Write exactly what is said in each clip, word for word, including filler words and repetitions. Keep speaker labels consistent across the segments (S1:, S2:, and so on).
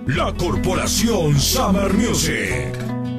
S1: La Corporación Summer Music.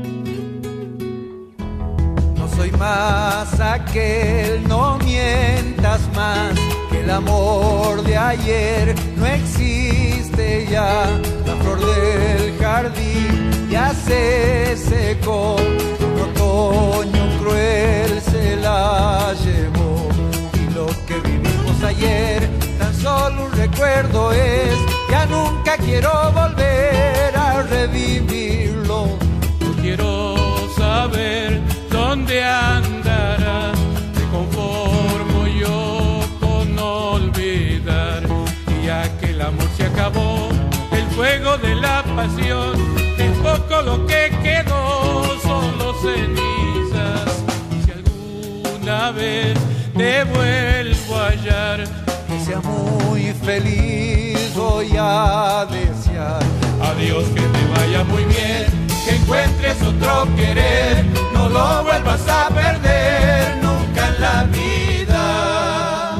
S2: No soy más aquel, no mientas más, que el amor de ayer no existe ya. La flor del jardín ya se secó, un otoño cruel se la llevó. Y lo que vivimos ayer tan solo un recuerdo es, ya nunca quiero volver a revivirlo.
S3: No quiero saber dónde andará, me conformo yo con olvidar. Y ya que el amor se acabó, el fuego de la pasión, es poco lo que quedó, son los cenizas. Y si alguna vez te vuelvo a hallar,
S2: que sea muy feliz, voy a desear.
S3: Adiós, que te vaya muy bien, que encuentres otro querer, no lo vuelvas a perder nunca en la vida.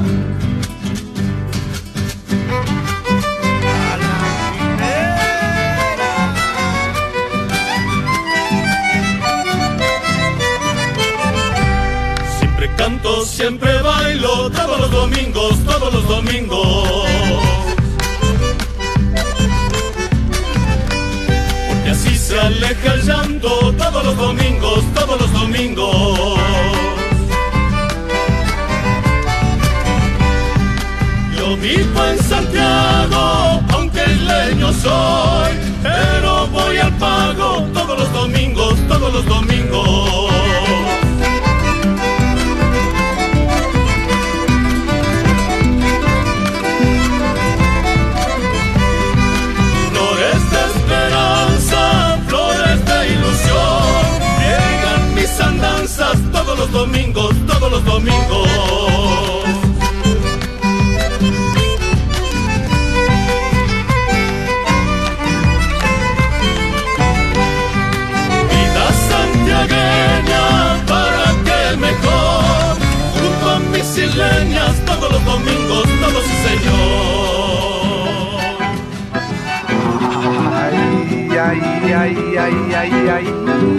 S4: Siempre canto, siempre bailo, todos los domingos, todos los domingos. Porque así se aleja el llanto, todos los domingos, todos los domingos. Yo vivo en Santiago, aunque isleño soy, pero voy al pago todos los domingos, todos los domingos. Todos los domingos, todos los domingos. Vida santiagueña para que mejor, junto a mis isleñas, todos los domingos, todos sí señor.
S2: Ay, ay, ay, ay, ay, ay.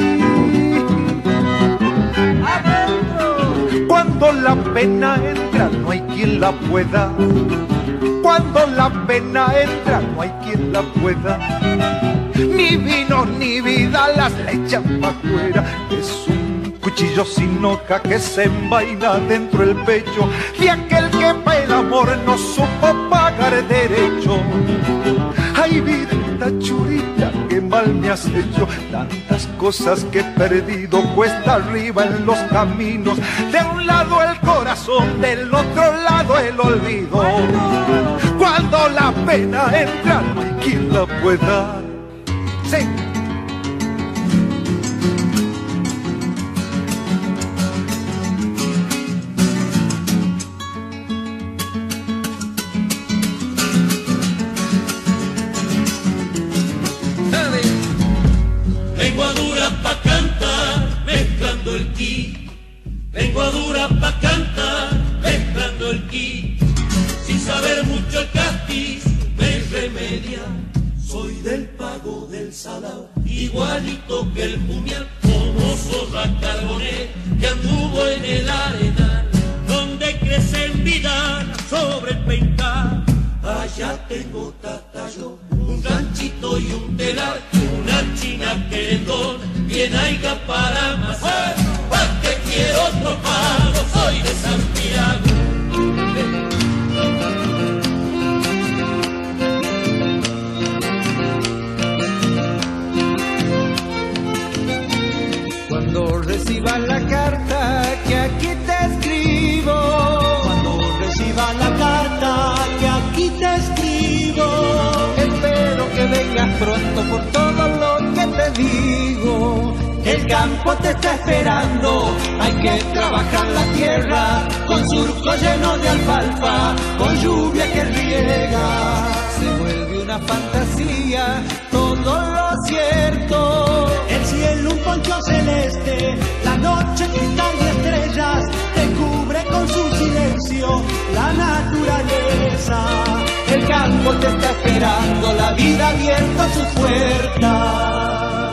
S2: Cuando la pena entra no hay quien la pueda. Cuando la pena entra no hay quien la pueda. Ni vino ni vida las le echan pa' fuera. Es un cuchillo sin hoja que se envaina dentro el pecho de aquel que pa' el amor no supo pagar derecho. Ay, vida churita, qué mal me has hecho. Tantas cosas que he perdido cuesta arriba en los caminos. De un lado el corazón, del otro lado el olvido. Cuando la pena entra no hay quien la pueda. Sí.
S4: Vengo a dura pa' cantar, mezclando el ki. Vengo a dura pa' cantar, mezclando el ki. Sin saber mucho el castis, me remedia. Soy del pago del salao, igualito que el pumial, como zorra carboné, que anduvo en el arenal, donde crece en vida sobre el pencal. Allá tengo tatayo, un ranchito y un telar, una china querendón, bien haiga para amasar. ¿Pa' qué quiero otro pago? Soy de Santiago.
S2: Cuando reciba la carta que aquí te escribo,
S5: cuando reciba la carta que aquí te escribo,
S2: espero que vengas pronto por todo lo que te digo.
S5: El campo te está esperando, hay que trabajar la tierra, con surco lleno de alfalfa, con lluvia que riega.
S2: Se vuelve una fantasía todo lo cierto.
S5: El cielo un poncho celeste, la noche cristal de estrellas, te cubre con su silencio la naturaleza. el campo te está esperando, la vida abierta sus puertas.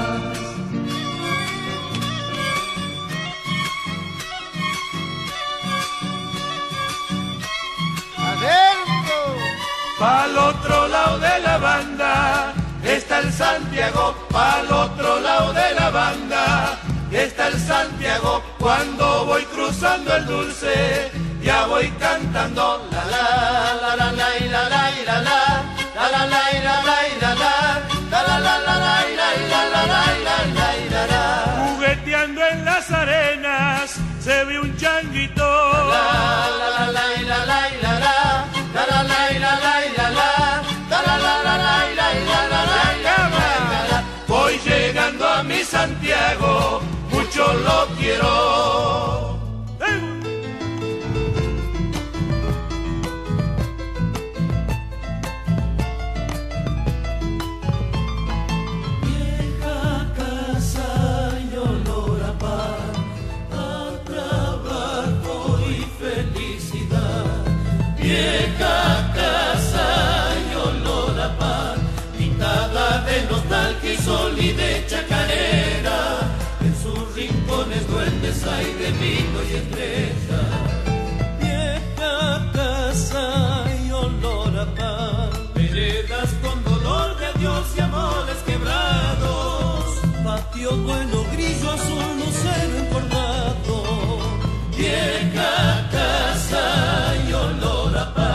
S3: Pa'l otro lado de la banda está el Santiago, pa'l otro lado de la banda está el Santiago. Cuando voy cruzando el Dulce, ya voy cantando la la la la la la la la la la la la la la la la la la. Jugueteando en las arenas se ve un changuito. La la la la la la la la la la la la la. Voy llegando a mi Santiago, mucho lo quiero.
S4: Vieja casa y olor a pan, a trabajo y felicidad. Vieja casa y olor a pan, pintada de nostalgia y sol y de chacarera. En sus rincones duendes hay de vino y estrella. Vieja casa y olor a pan, veredas con dolor de adiós y amores quebrados. Patio bueno, grillo azul, lucero encordado. Vieja casa y olor a pan.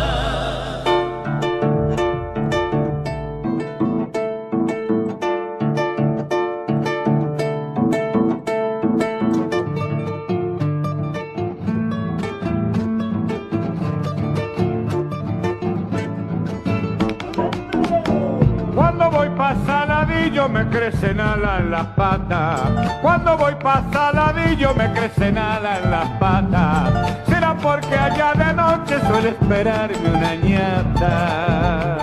S2: Cuando voy pa' Saladillo me crecen alas en las patas. Cuando voy pa' Saladillo me crecen alas en las patas. Será porque allá de noche suele esperarme una ñata.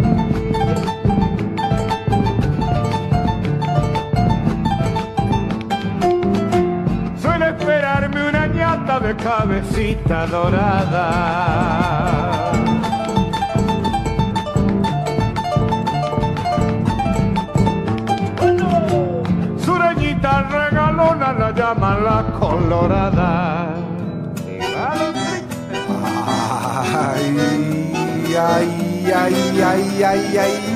S2: Suele esperarme una ñata de cabecita dorada. Sureñita regalona la llaman la colorada. Ay, ay, ay, ay, ay, ay.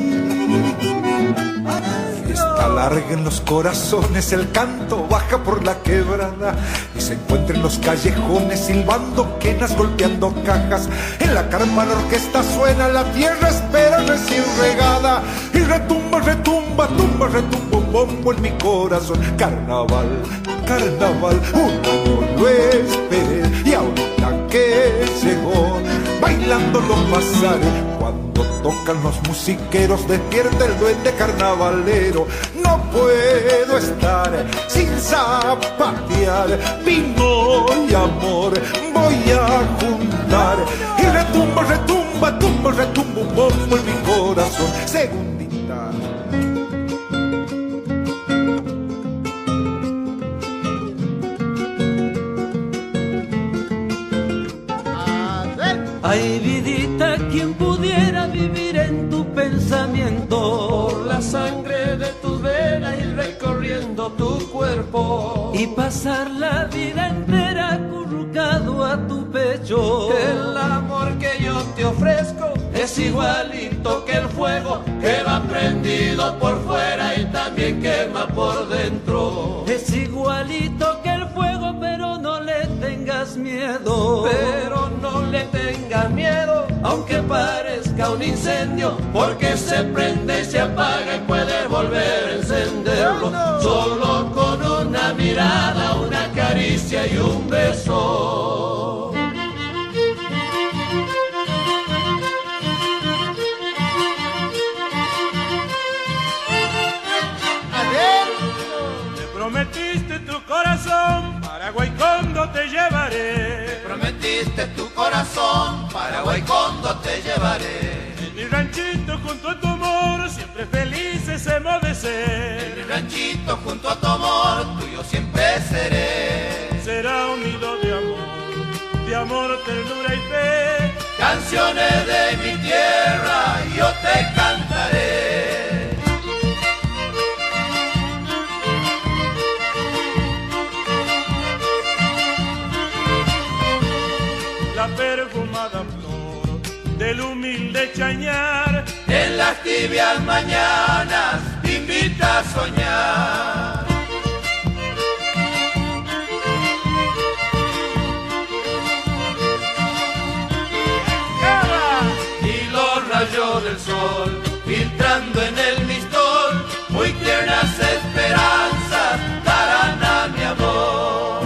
S2: Fiesta larga en los corazones, el canto baja por la quebrada y se encuentra en los callejones silbando quenas, golpeando cajas. En la carpa la orquesta suena, la tierra espera recién regada y retumba, retumba, tumba, retumba un bombo en mi corazón. Carnaval, carnaval, un año lo esperé y ahorita que llegó, bailando lo pasaré. Cuando tocan los musiqueros despierta el duende carnavalero. No puedo estar sin zapatear, vino y amor voy a juntar. Y retumba, retumba, tumba, retumba un bombo en mi corazón. Segundita.
S5: Ay, vidita, quien pudiera vivir en tu pensamiento,
S3: Por la sangre de tus venas y recorriendo tu cuerpo,
S5: y pasar la vida entera acurrucado a tu pecho.
S3: el amor que yo te ofrezco es igualito que el fuego que va prendido por fuera y también quema por dentro.
S5: Es igualito que el fuego, pero no le tengas miedo.
S3: Pero no le tengas miedo, aunque parezca un incendio, porque se prende y se apaga y puedes volver a encenderlo. Solo con una mirada, una caricia y un beso. Me prometiste tu corazón, para Guaycondo te llevaré.
S4: Me prometiste tu corazón, para Guaycondo te llevaré.
S3: En mi ranchito junto a tu amor, siempre felices hemos de ser.
S4: En mi ranchito junto a tu amor, tuyo siempre seré.
S3: Será un nido de amor, de amor, ternura y fe.
S4: Canciones de mi tierra. yo te cantaré.
S3: La perfumada flor del humilde chañar
S4: En las tibias mañanas te invita a soñar. Y los rayos del sol filtrando en el mistol, muy tiernas esperanzas darán a mi amor.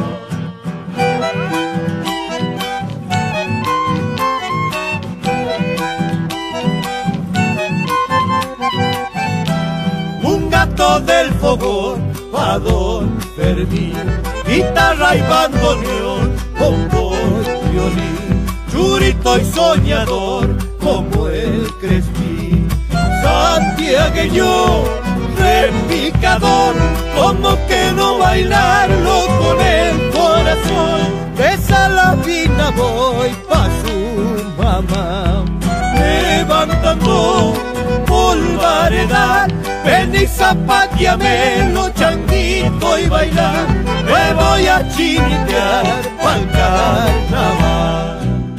S5: Un gato del fogón pa' don Fermín, guitarra y bandoneón, bombo y violín, churito y soñador como el Crespín, santiagueño, repicador, como que no bailarlo con el corazón. De Salavina voy pa' su mamá, levantando polvaredad, ven y zapateamelo, changuito y bailar, me voy a chinitear pa'l carnaval.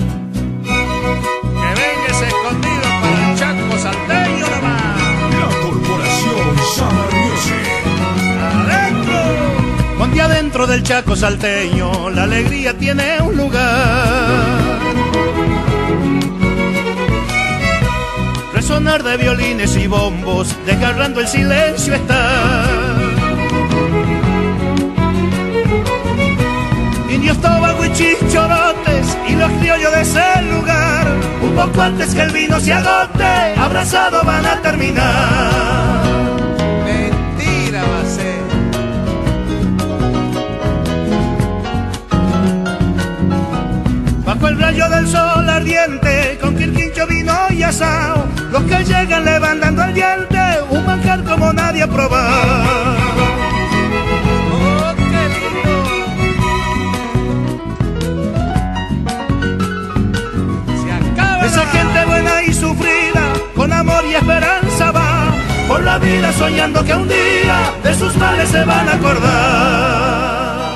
S3: que venga ese escondido para el Chaco salteño nomás.
S1: La Corporación Summer Music.
S3: ¡Adentro!
S5: Ponte adentro del Chaco salteño, la alegría tiene un lugar. Resonar de violines y bombos, desgarrando el silencio está. Indios, tobago y chichorotes y los criollos de ese lugar, un poco antes que el vino se agote, abrazados van a terminar.
S3: Mentira va a ser.
S5: Bajo el rayo del sol ardiente, con quirquincho, vino y asao, los que llegan le van dando al diente un manjar como nadie ha probado.
S3: ¡Oh, qué lindo! Se acaba.
S5: Esa gente buena y sufrida, con amor y esperanza va por la vida soñando que un día de sus males se van a acordar.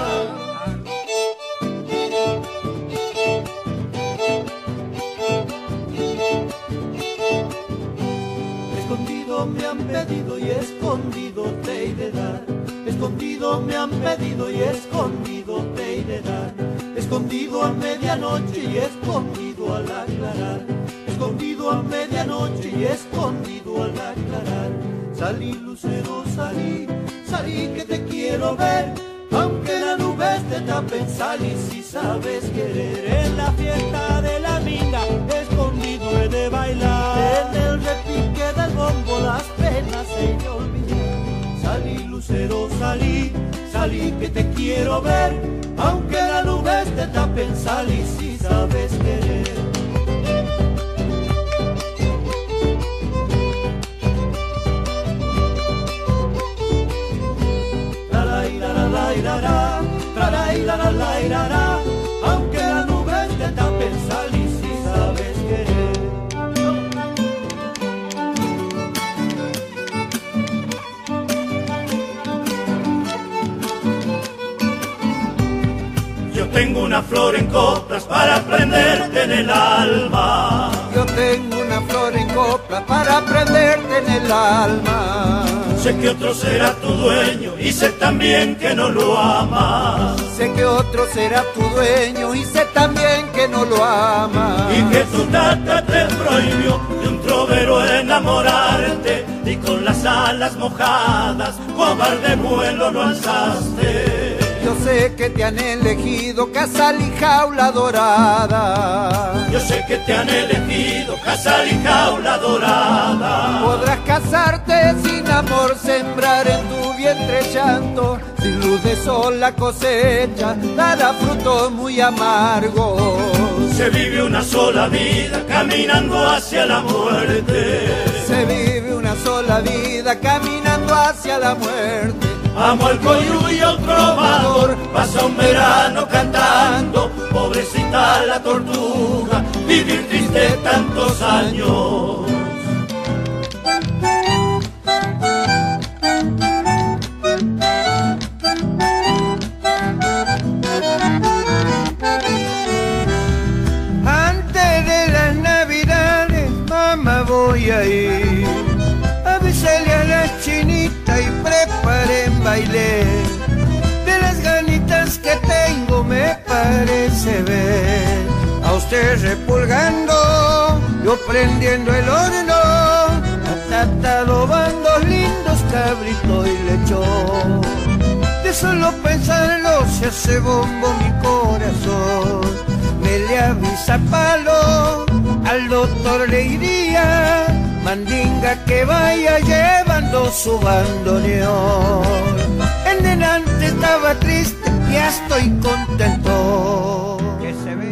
S6: Escondido me han pedido y escondido te iré dar. Escondido me han pedido y escondido te iré dar. Escondido a medianoche y escondido al aclarar. Escondido a medianoche y escondido al aclarar. Salí, lucero, salí, salí que te quiero ver. Aunque las nubes te tapen, salí si sabes querer. En la fiesta de la minga, escondido he de bailar. En el repique del bombo, las penas he de olvidar. Salí, lucero, salí, salí que te quiero ver. Aunque las nubes te tapen, salí si sabes querer. Aunque las nubes te tapen, salí si sabes querer.
S5: Yo tengo una flor en coplas para prenderte en el alma.
S2: Yo tengo una flor en copla para prenderte en el alma.
S5: Sé que otro será tu dueño y sé también que no lo amas.
S2: Sé que otro será tu dueño y sé también que no lo amas.
S5: Y que tu tata te prohibió de un trovero enamorarte, y con las alas mojadas cobarde vuelo lo alzaste.
S2: Yo sé que te han elegido casal y jaula dorada.
S5: Yo sé que te han elegido casal y jaula dorada.
S2: Podrás casarte sin amor, sembrar en tu vientre llanto. Sin luz de sol la cosecha dará fruto muy amargo.
S5: Se vive una sola vida caminando hacia la muerte.
S2: Se vive una sola vida caminando hacia la muerte.
S5: Amo al coyú y al trovador, pasa un verano cantando, pobrecita la tortuga, vivir triste tantos años.
S7: voy a ir. Avísale a la chinita y preparen baile. De las ganitas que tengo me parece ver a usted repulgando, yo prendiendo el horno, atatadobando lindos cabritos y lechón. De solo pensarlo se hace bombo mi corazón. Me le avisa palo, al doctor le iría, mandinga que vaya llevando su bandoneón. En delante estaba triste, ya estoy contento. Que se ve.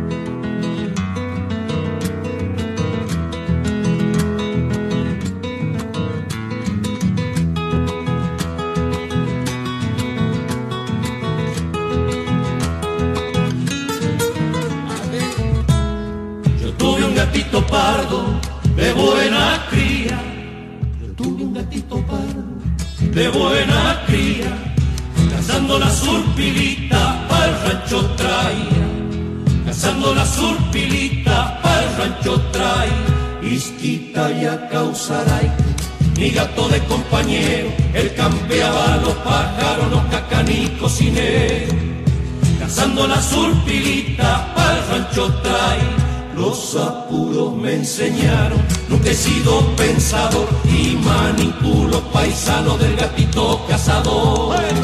S4: Yo tuve un gatito pardo de buena cría. Yo tuve un gatito pardo de buena cría, cazando la surpilita pa'l rancho traía, cazando la surpilita pa'l rancho traía. Isquita ya causaray, mi gato de compañero, él campeaba los pájaros, los cacanicos cineros, cazando la surpilita pa'l rancho traía. Los apuros me enseñaron, nunca he sido pensador y manipulo paisano del gatito cazador. Bueno.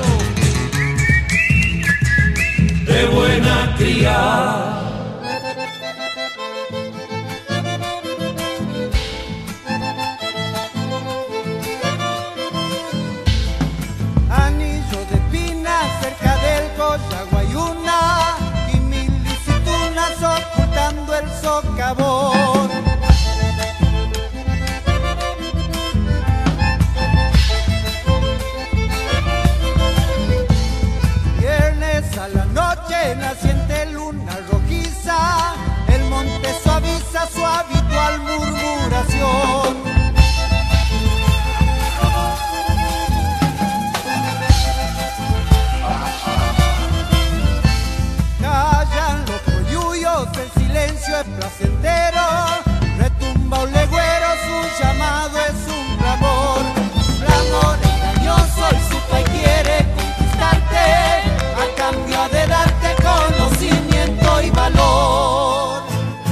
S4: De buena cría.
S7: Anillo de pina cerca del Cochaguayuna y mil licitunas ocultando el socavón. Viernes a la noche, naciente luna rojiza, el monte suaviza su habitual murmuración. Callan los coyuyos, el silencio es placentero, retumba un legüero, su llamado es un clamor. Clamor engañoso, el supe quiere conquistarte, a cambio de darte conocimiento y valor.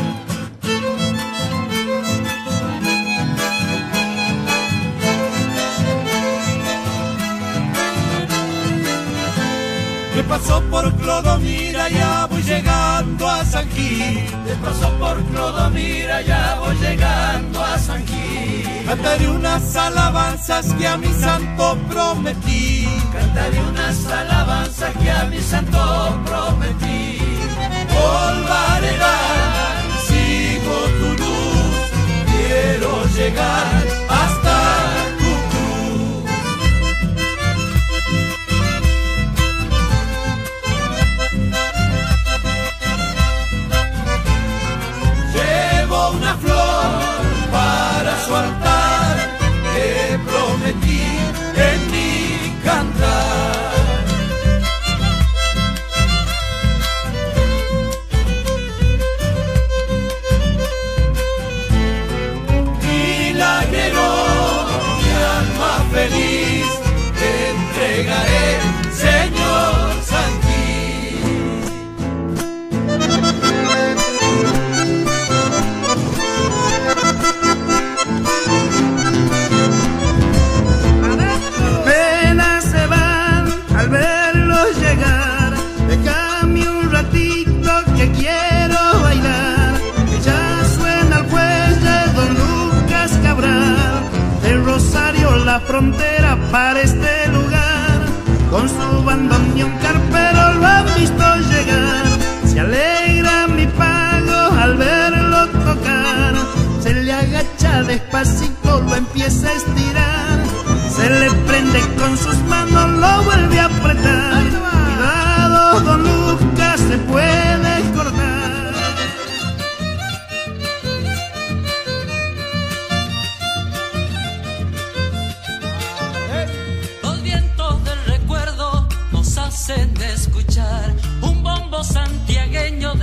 S5: Me pasó por Clodomira, ya voy llegando a San Gil.
S4: Me pasó por Clodomira, ya voy llegando a San Gil.
S5: Cantaré unas alabanzas que a mi santo prometí.
S4: Cantaré unas alabanzas que a mi santo prometí.
S5: Polvareda, sigo tu luz, quiero llegar hasta tu cruz. Llevo una flor para su altar, te prometí en mi cantar. Milagrero, mi alma feliz, te entregaré, Señor San Gil. Penas se van al verlos llegar, déjame un ratito que quiero bailar, que ya suena el juez de Don Lucas Cabral, de Rosario la frontera para este lugar, con su bandoneón carpero lo han visto llegar, se alegra mi pago al verlo tocar, se le agacha despacito, lo empieza a estirar, se le prende con sus manos, lo vuelve a apretar. Cuidado, Don Lucas, se puede cortar.
S8: Los vientos del recuerdo nos hacen escuchar un bombo santiagueño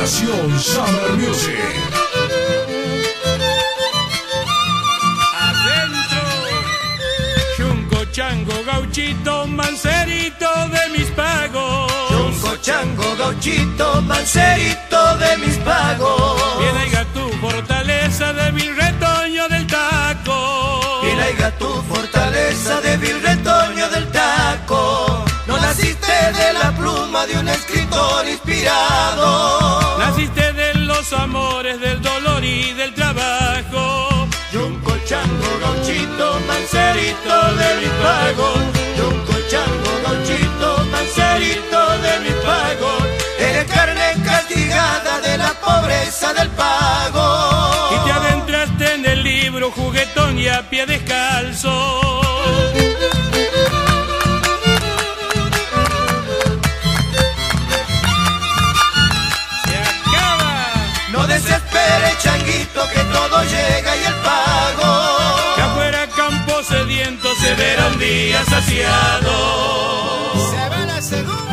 S1: Corporación Summer Music.
S3: Adentro, chungo, chango, gauchito, mancerito de mis pagos.
S6: Chungo, chango, gauchito, mancerito de mis pagos.
S3: Bien haiga tu fortaleza de vil retoño del taco.
S6: Bien haiga tu fortaleza de vil retoño del taco. No naciste de la pluma de un escritor inspirado.
S3: Naciste de los amores, del dolor y del trabajo.
S6: Yunco, chango, gauchito, mancerito de mis pagos. Yunco, chango, gauchito, mancerito de mis pagos. Eres carne castigada de la pobreza del pago.
S3: Y te adentraste en el libro juguetón y a pie descalzo.
S6: No desespere, changuito, que todo llega y el pago.
S3: Que afuera campo sediento se verá un día saciado.
S5: Se va la segunda.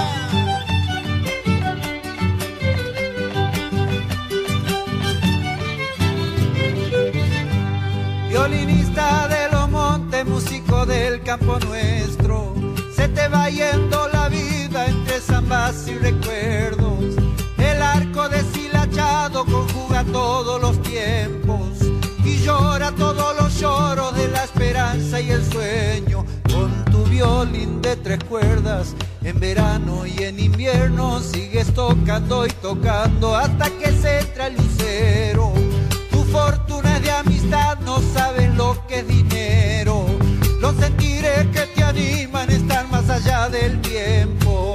S7: Violinista de los montes, músico del campo nuestro, se te va yendo la vida entre zambas y recuerdos. El arco deshilachado conjuga todos los tiempos y llora todos los lloros de la esperanza y el sueño. Con tu violín de tres cuerdas, en verano y en invierno sigues tocando y tocando hasta que se entra el lucero. Tu fortuna es de amistad, no sabes lo que es dinero. Los sentires que te animan están más allá del tiempo.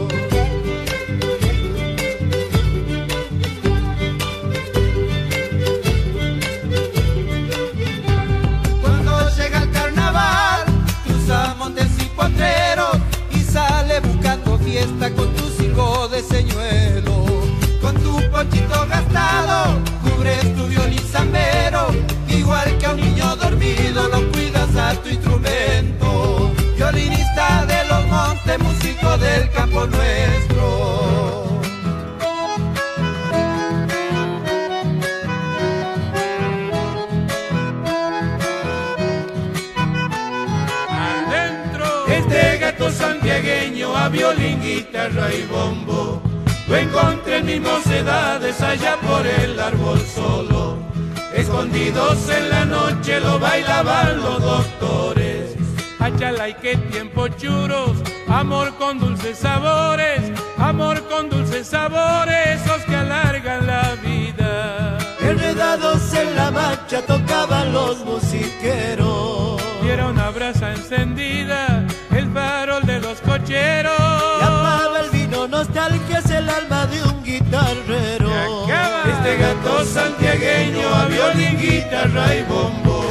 S7: Y sale buscando fiesta con tu silbo de señuelo. Con tu ponchito gastado cubres tu violín zambero. Igual que a un niño dormido lo cuidas a tu instrumento. Violinista de los montes, músico del campo nuestro.
S3: Santiagueño a violín, guitarra y bombo, lo encontré en mis mocedades allá por el árbol solo. Escondidos en la noche lo bailaban los doctores. Achala y qué tiempo churos, amor con dulces sabores, amor con dulces sabores, esos que alargan la vida.
S6: Enredados en la marcha tocaban los musiqueros.
S3: Y era una brasa encendida, el farol de los cocheros.
S6: Y amaba el vino, nostalgia es el alma de un guitarrero.
S3: Este gato santiagueño a violín, guitarra y bombo.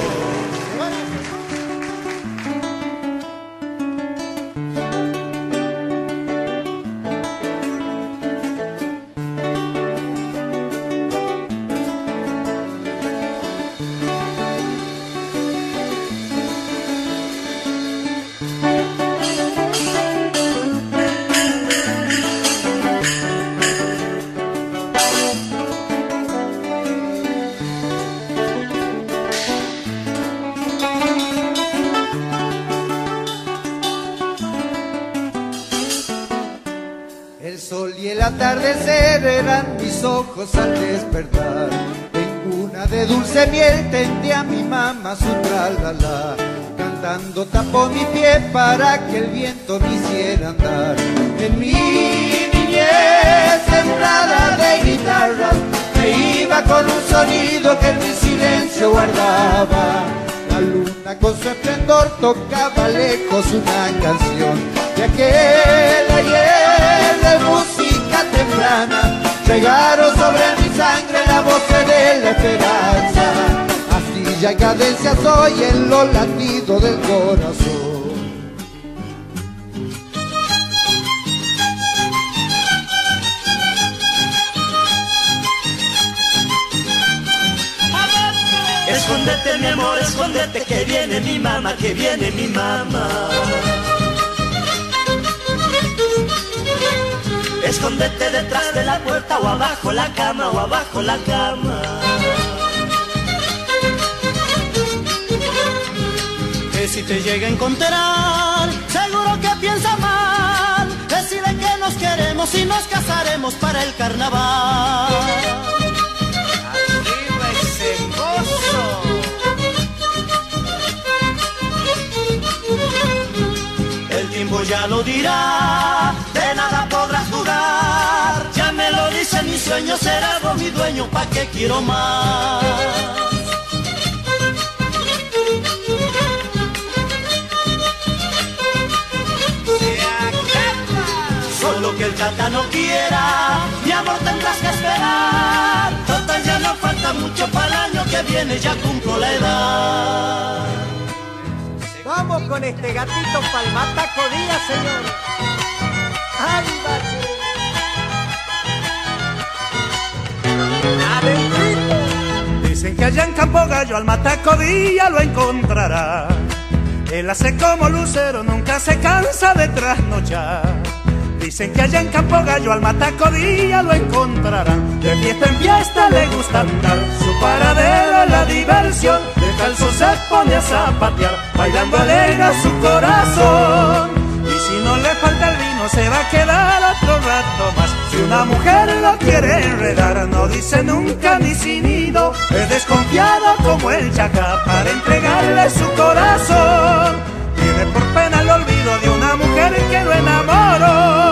S7: Atardecer eran mis ojos al despertar. En cuna de dulce miel tendí a mi mamá su tralala. Cantando tapó mi pie para que el viento me hiciera andar. En mi niñez sembrada de guitarras me iba con un sonido que en mi silencio guardaba. La luna con su esplendor tocaba lejos una canción de aquel ayer de música temprana. Regaron sobre mi sangre la voz de la esperanza. Así ya cadencia soy en los latidos del corazón.
S6: Escóndete mi amor, escóndete que viene mi mamá, que viene mi mamá.
S4: Escóndete detrás de la puerta o abajo la cama, o abajo la cama. Que si te llega a encontrar, seguro que piensa mal. Decide que nos queremos y nos casaremos para el carnaval.
S7: Arriba ese mozo.
S4: El tiempo ya lo dirá, de nada podrás dudar. Ya me lo dice mi sueño, ser algo mi dueño, ¿pa' qué quiero más? Solo que el cata no quiera, mi amor tendrás que esperar. Total ya no falta mucho para el año que viene, ya cumplo la edad.
S7: Vamos con este gatito pa'l Mataco Díaz, señor. ¡Ándale! ¡Adentrito!
S5: Dicen que allá en Campo Gallo al Mataco Díaz lo encontrará. Él hace como lucero, nunca se cansa de trasnochar. Dicen que allá en Campo Gallo al Mataco Díaz lo encontrarán. De fiesta en fiesta le gusta andar, su paradero es la diversión. Descalzo se pone a zapatear, bailando alegra su corazón. Y si no le falta el vino se va a quedar otro rato más. Si una mujer lo quiere enredar, no dice nunca ni sin ido. Es desconfiado como el chacá para entregarle su corazón. Tiene por pena el olvido de una mujer que lo enamoró.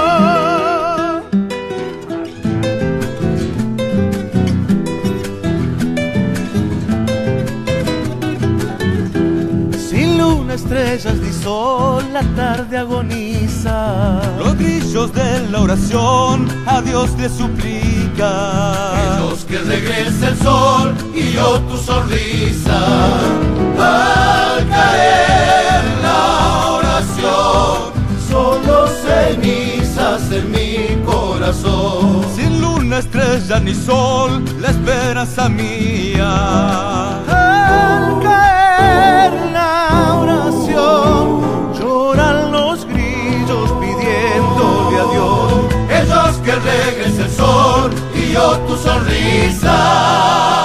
S6: Sin luna, estrellas ni sol, la tarde agoniza.
S8: Los grillos de la oración a Dios le suplican.
S4: Los que regrese el sol y yo tu sonrisa. Al caer la oración, solo cenizas en mi corazón.
S8: Sin luna, estrella ni sol, la esperanza mía.
S6: Al caer la oración, lloran los grillos pidiéndole a Dios.
S4: Ellos que regrese el sol y yo tu sonrisa.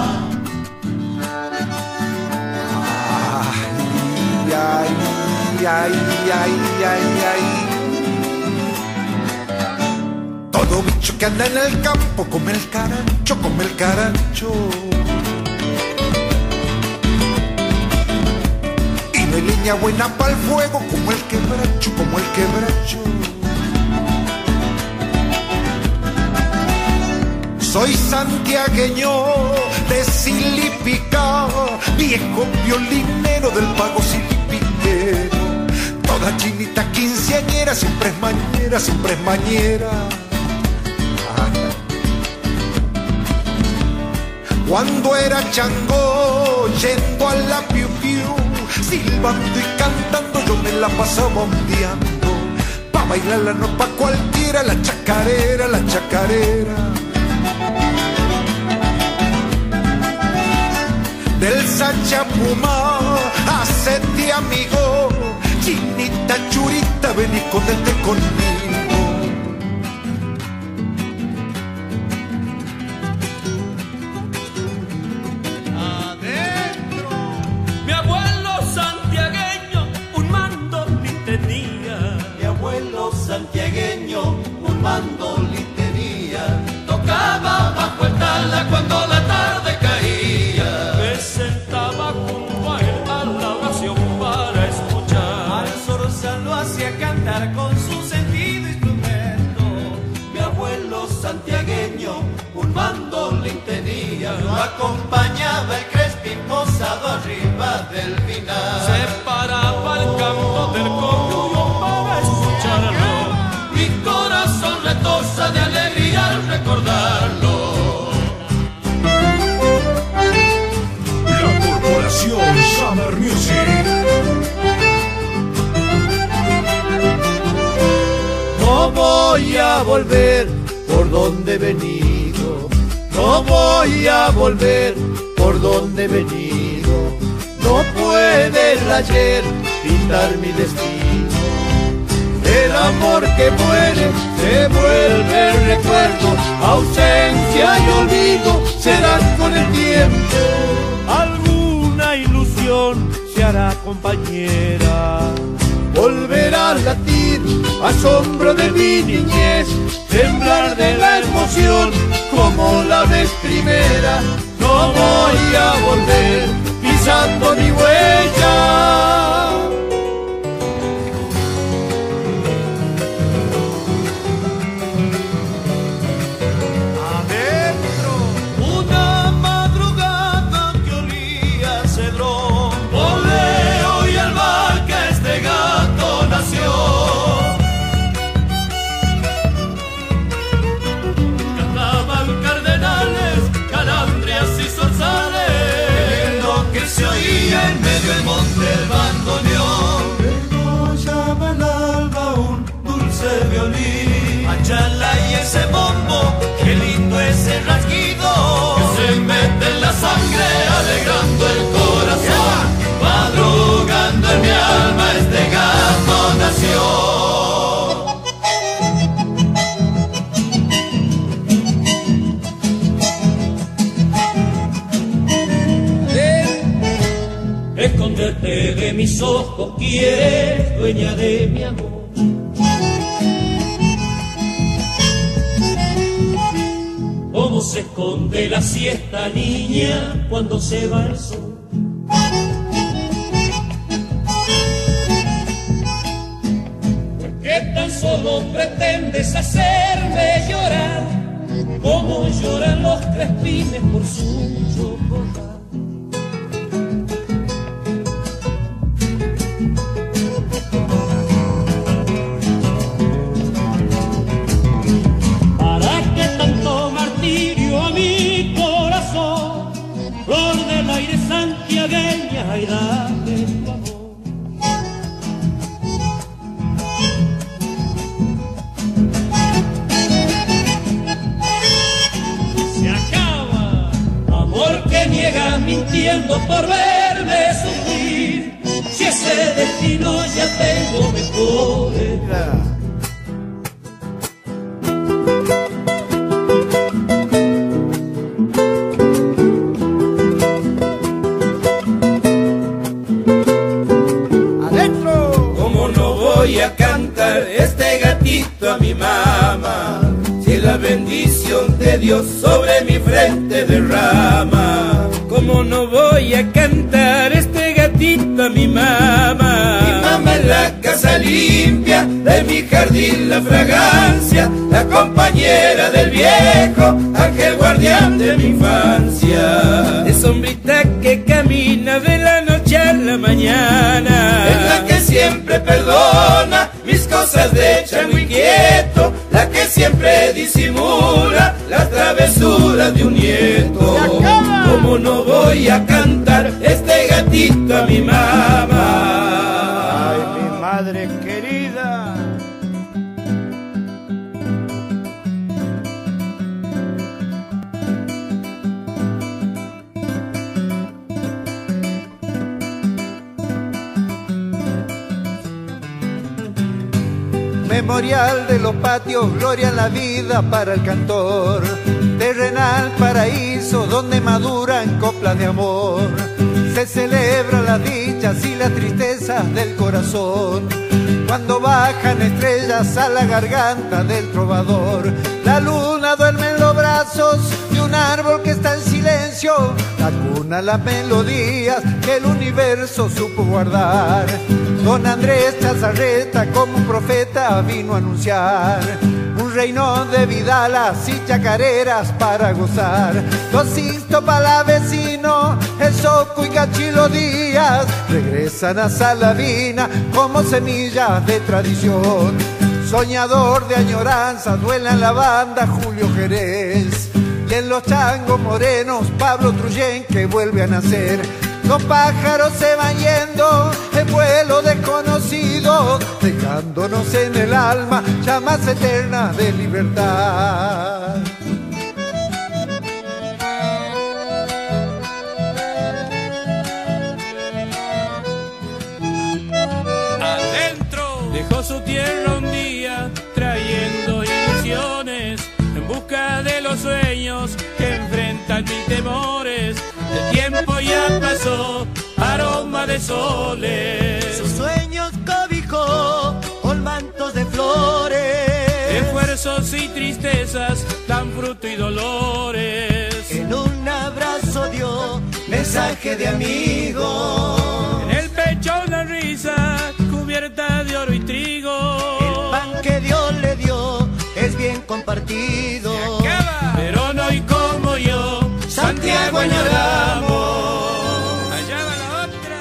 S2: Ay, ay, ay, ay, ay. Todo bicho que anda en el campo come el carancho, come el carancho. Y no hay leña buena para el fuego como el quebracho, como el quebracho. Soy santiagueño de Silipica, viejo violinero del pago silipiquero. Toda chinita quinceañera siempre es mañera, siempre es mañera. Cuando era chango, yendo a la piu piu, silbando y cantando yo me la pasaba ondeando. Pa' bailarla no pa' cualquiera, la chacarera, la chacarera. Del Sachapuma, hacete amigo, chinita churita, ven y escóndete conmigo.
S4: Adentro, mi abuelo santiagueño un mandolín tenía. Mi abuelo santiagueño un mandolín tenía. Tocaba bajo el tala cuando la tarde caía. Me sentaba junto a él a la oración para escuchar. Al zorzal lo hacía cantar con su sentido instrumento. Mi abuelo santiagueño un mandolín tenía. Lo acompañaba el crespín posado arriba del pinar. Se paraba el campo del coño para escucharlo. Mi corazón retosa de alegría al recordarlo.
S1: La Corporación Summer Music.
S6: No voy a volver por donde he venido. No voy a volver por donde he venido. No puede el ayer pintar mi destino. El amor que muere se vuelve recuerdo, ausencia y olvido se dan con el tiempo.
S9: Alguna ilusión se hará compañera,
S6: volverá a latir asombro de mi niñez, temblar de la emoción como la vez primera. No voy a volver pisando mi huella.
S9: una madrugada que olía a cedrón,
S6: Poleo y albahaca este gato nació.
S9: cantaban cardenales, calandrias y zorzales,
S6: Lo que se oía en medio del monte el bandoneón.
S9: llama el alba un dulce violín,
S6: Achala y ese bombo, qué lindo ese rasguido
S9: que se mete en la sangre
S6: alegrando el corazón. Madrugando en mi alma este gato nació.
S4: Esconderte de mis ojos quieres, dueña de mi amor. Cómo se esconde la siesta, niña, cuando se va el sol. ¿Por qué tan solo pretendes hacerme llorar, como lloran los crespines por su chocolate? Ay, dame tu amor. Se acaba, amor que niegas mintiendo por verme sufrir. Si ese destino ya tengo mejores.
S6: Voy a cantar este gatito a mi mamá, si la bendición de Dios sobre mi frente derrama.
S10: ¿Cómo no voy a cantar este gatito a mi mamá?
S6: Mi mamá en la casa limpia, de mi jardín la fragancia, la compañera del viejo, aquel guardián de mi infancia.
S10: Es sombrita que camina de la noche a la mañana,
S6: es la que siempre perdona mis cosas de chango inquieto, la que siempre disimula las travesuras de un nieto. ¿Cómo no voy a cantar este gatito a mi mamá?
S7: Ay, mi madre querida. Memorial de los patios, gloria en la vida para el cantor. Terrenal paraíso donde maduran coplas de amor. Se celebran las dichas y las tristezas del corazón, cuando bajan estrellas a la garganta del trovador. La luna duerme en los brazos de un árbol que está en silencio, la cuna, las melodías que el universo supo guardar. Don Andrés Chazarreta como un profeta vino a anunciar un reino de vidalas y chacareras para gozar. Los Istopala vecino, el Soco y Cachilo Díaz regresan a Salavina como semillas de tradición. Soñador de añoranza duela en la banda Julio Jerez, y en los changos morenos Pablo Truyen que vuelve a nacer. Los pájaros se van yendo en vuelo desconocido, dejándonos en el alma llamas eternas de libertad.
S3: Adentro dejó su tierra un día sueños que enfrentan mis temores. El tiempo ya pasó, aroma de soles.
S6: Sus sueños cobijó con mantos de flores.
S3: Esfuerzos y tristezas dan fruto y dolores.
S6: En un abrazo dio mensaje de amigo.
S3: En el pecho una risa cubierta de oro y trigo.
S6: El pan que Dios le dio es bien compartido.
S3: Pero no hay como yo, Santiago añoramos. Allá va la otra.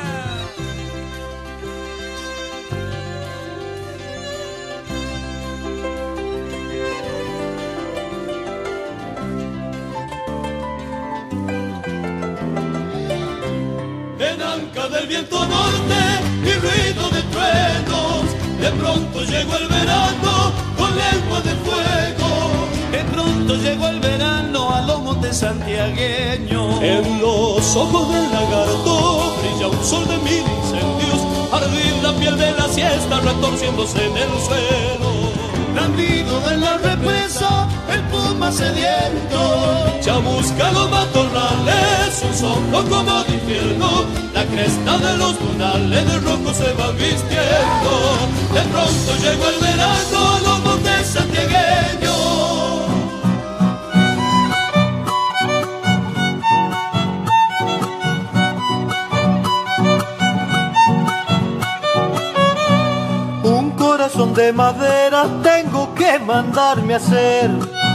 S9: En anca del viento norte y ruido de truenos, de pronto llegó el verano con lengua de fuego.
S11: De pronto llegó el verano a los montes santiagueños.
S9: En los ojos del lagarto brilla un sol de mil incendios. Ardid la piel de la siesta retorciéndose en el suelo.
S11: Lambido de la represa, el puma sediento.
S9: Chamusca los matorrales, un soplo como de infierno. La cresta de los dunales de rojo se va vistiendo. De pronto llegó el verano a los montes santiagueños.
S6: Corazón de madera tengo que mandarme a hacer,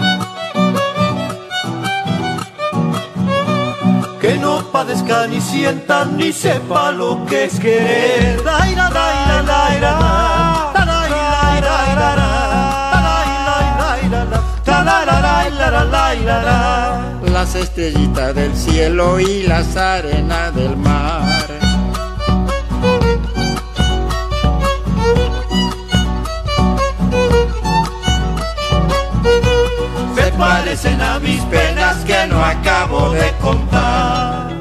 S6: que no padezca ni sienta ni sepa lo que es querer.
S12: Las estrellitas del cielo y las arenas del mar.
S6: Se parecen a mis penas que no acabo de contar.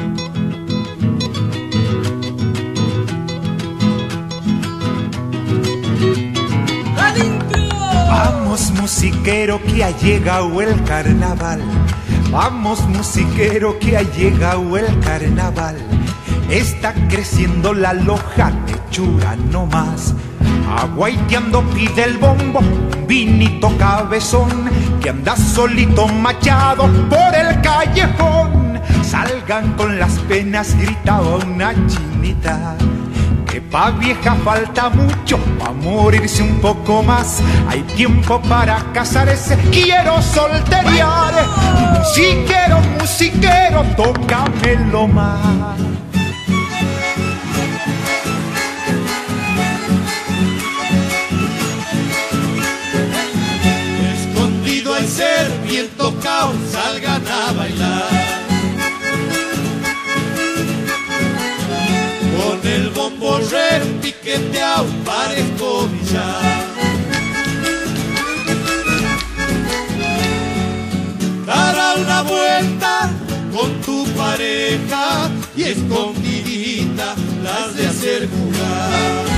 S2: Vamos musiquero que ha llegado el carnaval. Vamos musiquero que ha llegado el carnaval. Está creciendo la loja techura no más. Aguaiteando pide el bombo, vinito cabezón, que anda solito machado por el callejón. Salgan con las penas, gritaba una chinita, que pa' vieja falta mucho, pa' morirse un poco más. Hay tiempo para casarse, quiero solteriar. Musiquero, musiquero, tócamelo más.
S9: Ser bien tocado, salgan a bailar. Con el bombo repiqueteado parezco billar. Dará una vuelta con tu pareja y escondidita las de hacer jugar.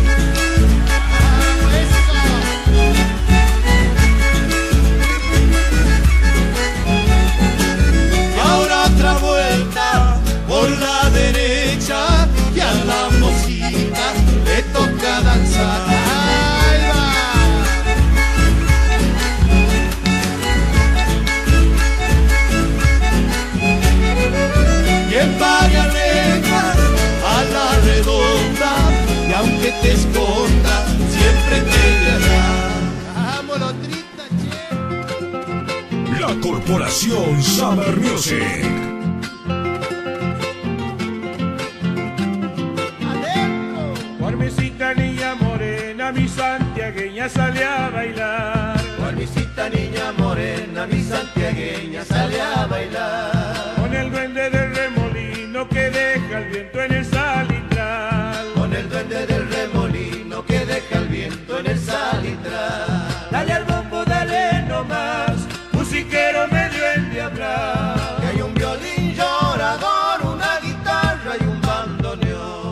S9: Otra vuelta por la derecha y a la mocita le toca danzar. ¡Ahí va! Quien paga alejas a la redonda y aunque te esconda siempre te hallará. ¡Vámonos, trita, che!
S1: La Corporación Summer Music.
S3: Niña morena, mi santiagueña sale a bailar.
S6: Por visita niña morena, mi santiagueña sale a bailar.
S3: Con el duende del remolino que deja el viento en el salitral.
S6: Con el duende del remolino que deja el viento en el salitral.
S3: Dale al bombo, dale nomás, musiquero medio endiablado.
S6: Que hay un violín llorador, una guitarra y un bandoneón.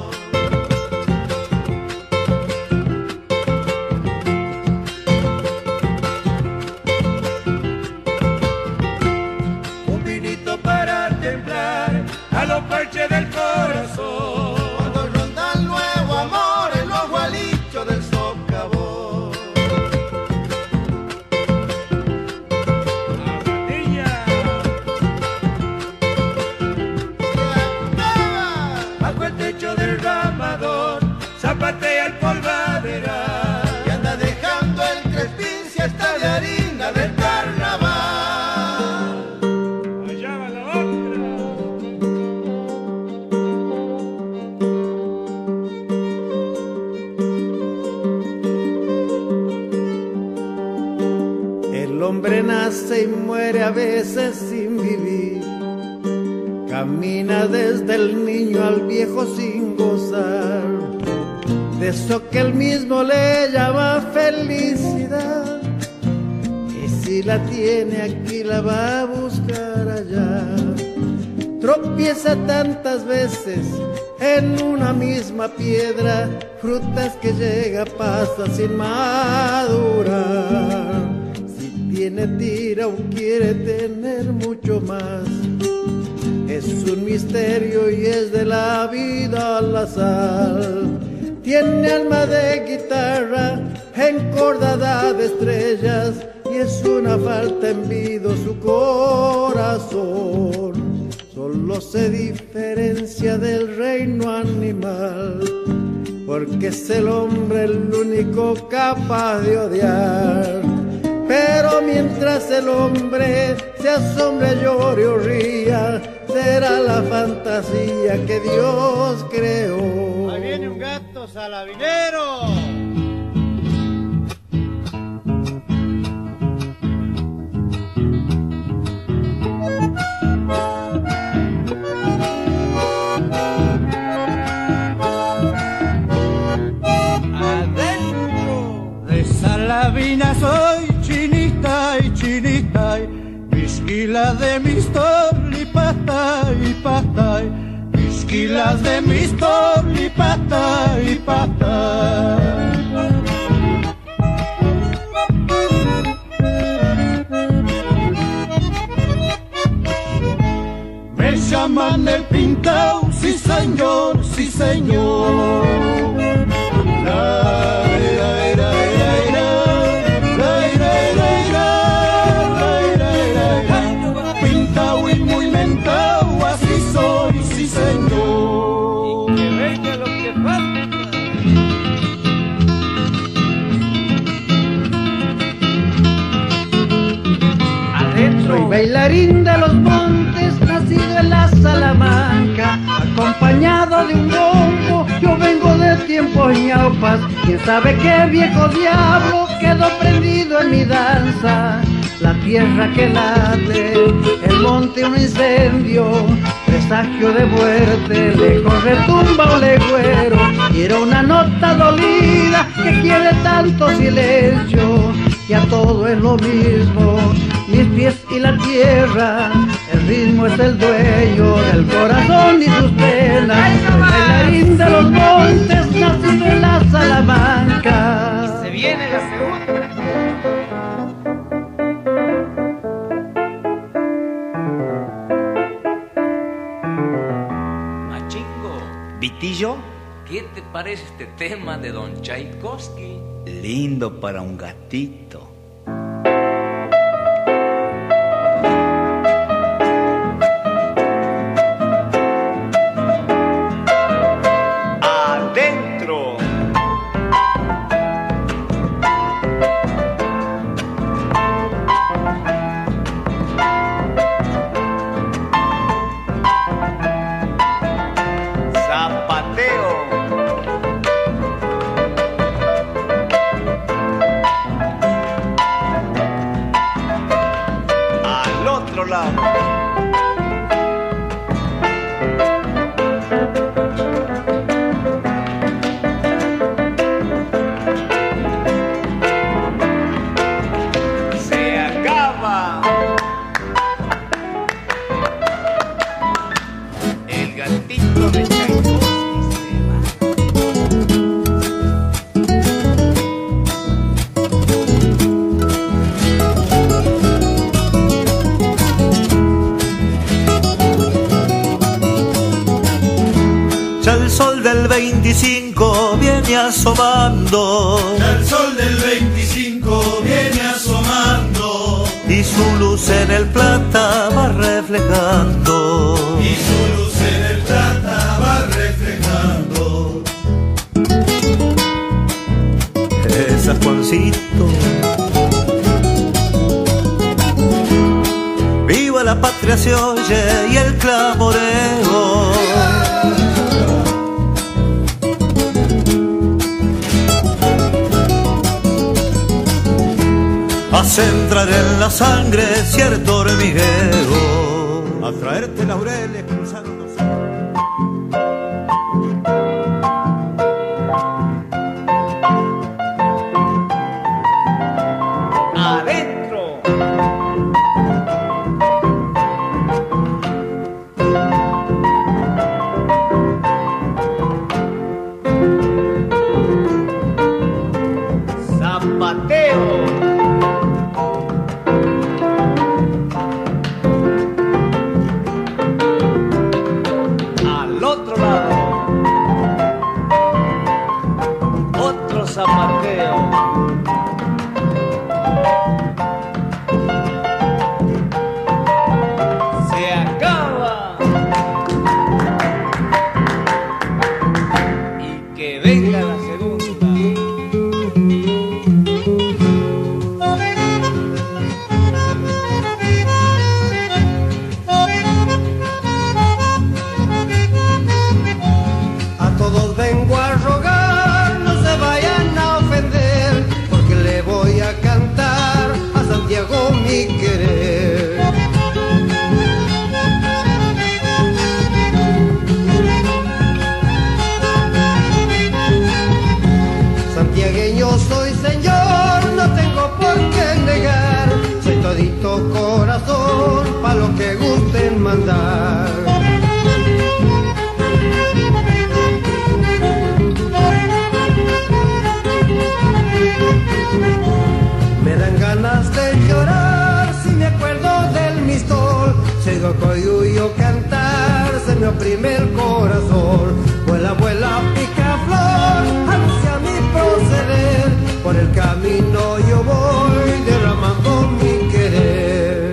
S7: hombre nace y muere a veces sin vivir. Camina desde el niño al viejo sin gozar de eso que él mismo le llama felicidad. Y si la tiene aquí, la va a buscar allá. Tropieza tantas veces en una misma piedra, frutas que llega, pasa sin madurar. Si tiene tira o quiere tener mucho más, es un misterio y es de la vida al azar. Tiene alma de guitarra encordada de estrellas y es una falta en vida su corazón. Solo se diferencia del reino animal porque es el hombre el único capaz de odiar. Pero mientras el hombre se asombre, llore o ría, será la fantasía que Dios creó.
S13: Ahí viene un gato salabinero.
S14: Adentro de Salavina soy chinita y chinita y misquilas de mis torlipata y pata y misquilas de mis torlipata y pata. Me llaman el pintao, sí señor, sí señor. La, la, la, pintao y muy mentao, así soy, sí señor.
S13: Y que venga lo que falta.
S7: Adentro. Soy bailarín de los montes, nacido en la Salamanca, acompañado de un bombo. Yo vengo de tiempos ñaupas, quién sabe qué viejo diablo quedó prendido en mi danza. La tierra que late, el monte un incendio, presagio de muerte, lejos retumba un legüero. Y era una nota dolida que quiere tanto silencio, y a todo es lo mismo, mis pies y la tierra. El ritmo es el dueño del corazón y sus penas. Soy bailarín de los montes, nacido en la Salamanca.
S13: Y se viene la segunda.
S15: Vitillo,
S16: ¿qué te parece este tema de Don Tchaikovsky?
S15: Lindo para un gatito.
S14: Adentro.
S17: veinticinco viene asomando,
S11: el sol del veinticinco viene asomando,
S17: y su luz en el plata va reflejando,
S11: y su luz en el plata va reflejando.
S17: Esa Juancito, viva la patria se oye y el clamoreo. concentrar en la sangre cierto hormigueo.
S8: A traerte laureles cruzando.
S7: Me dan ganas de llorar si me acuerdo del mistol. Si oigo coyuyo cantar, se me oprime el corazón. Vuela, vuela, pica flor, anuncia mi proceder. Por el camino yo voy derramando mi querer.